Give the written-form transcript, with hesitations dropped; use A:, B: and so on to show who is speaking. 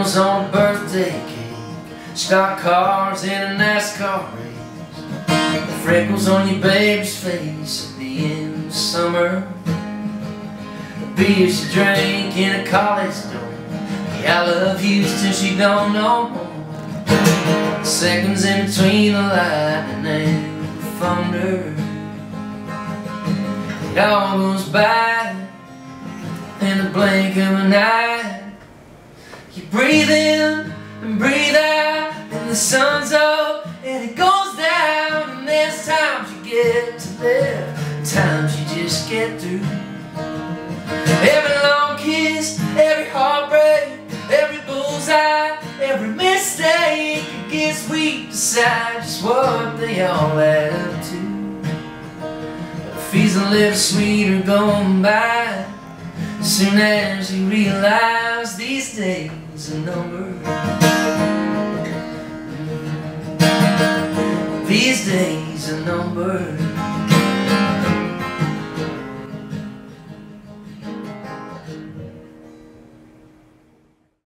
A: Freckles on a birthday cake, stock cars in a NASCAR race, freckles on your baby's face at the end of summer, the beer she drank in a college dorm, yeah, I love you till she don't know more, seconds in between the lightning and the thunder. It all goes by in the blink of an eye. You breathe in and breathe out, and the sun's up and it goes down. And there's times you get to live, times you just get through. Every long kiss, every heartbreak, every bullseye, every mistake, it gets weak beside just what they all add up to. It feels a little sweeter going by as soon as you realize these days are numbered. These days are numbered.